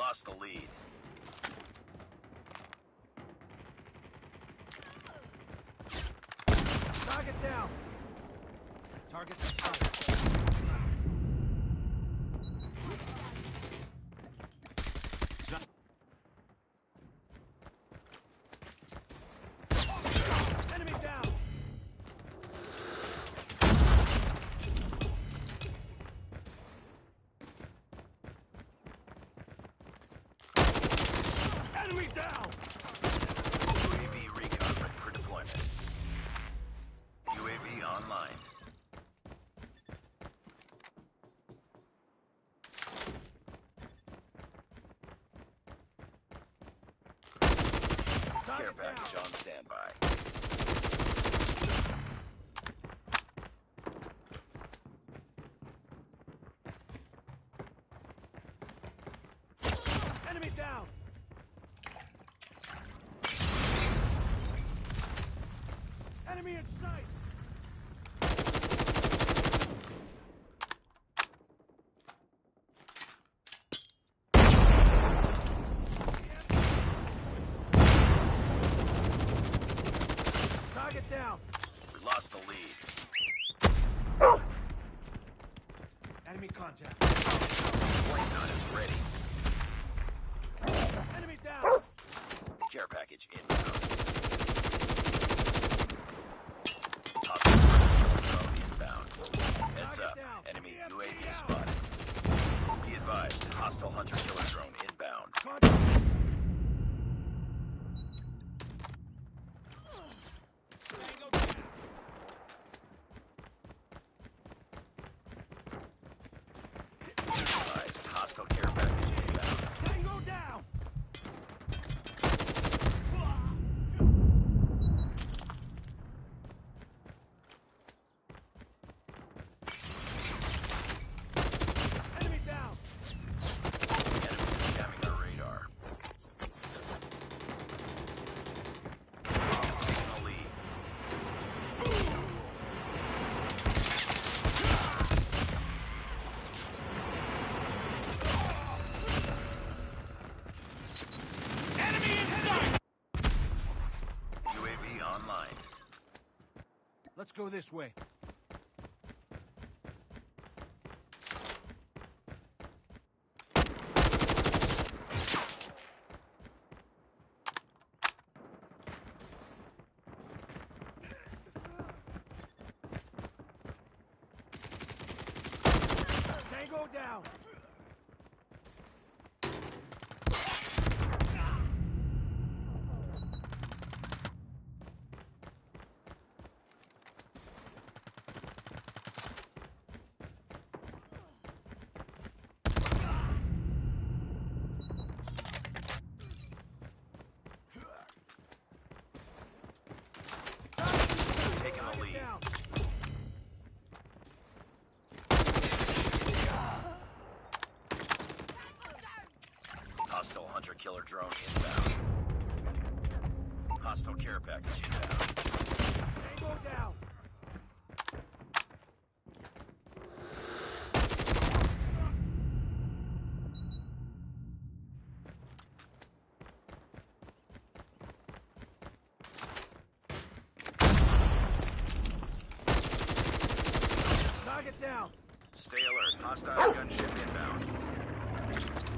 lost the lead. Target down. Target in sight. Enemy down. Enemy down. UAV recon ready for deployment. UAV online. Care package on standby. Enemy down. Enemy in sight. Target down. We lost the lead. Enemy contact. Plane gun is ready. Enemy down. Care package inbound. Hostile drone inbound. Heads up. Enemy UAV spotted. Be advised. Hostile hunter-killer drone inbound. Be advised. Hostile care package inbound. Tango down. Enemy down. Enemy is jamming our radar. Taking the lead. Enemy in sight. UAV online. Let's go this way. Tango down. Taking the lead. Down. Hostile hunter-killer drone inbound. Hostile care package inbound. Tango down. Target down. Stay alert. Hostile gunship inbound.